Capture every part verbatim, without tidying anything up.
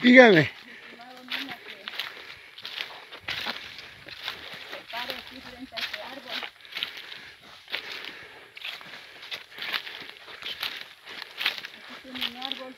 Dígame. Estimado niño, que se pare aquí frente a este árbol. Aquí tiene un árbol.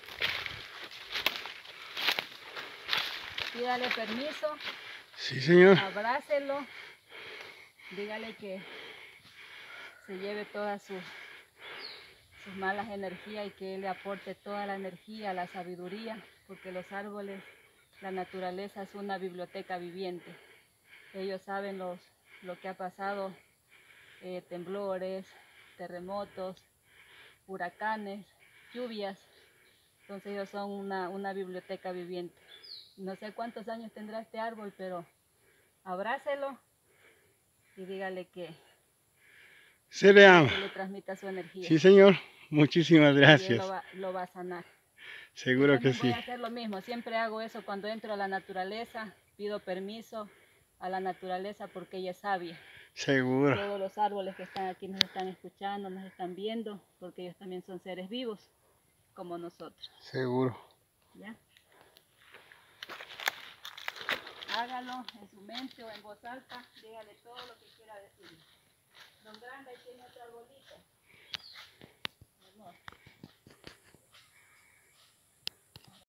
Pídale permiso. Sí, señor. Abrácelo. Dígale que se lleve todas sus, sus malas energías y que él le aporte toda la energía, la sabiduría, porque los árboles, la naturaleza es una biblioteca viviente. Ellos saben los, lo que ha pasado, eh, temblores, terremotos, huracanes, lluvias. Entonces ellos son una, una biblioteca viviente. No sé cuántos años tendrá este árbol, pero abrácelo y dígale que, Se le ama. que le transmita su energía. Sí, señor. Muchísimas Y él gracias. lo va, lo va a sanar. Seguro Yo que también voy sí. a hacer lo mismo. Siempre hago eso cuando entro a la naturaleza. Pido permiso a la naturaleza porque ella es sabia. Seguro. Todos los árboles que están aquí nos están escuchando, nos están viendo, porque ellos también son seres vivos, como nosotros. Seguro. ¿Ya? Hágalo en su mente o en voz alta, dígale todo lo que quiera decir. Don Grande, tiene otro arbolito. Amor.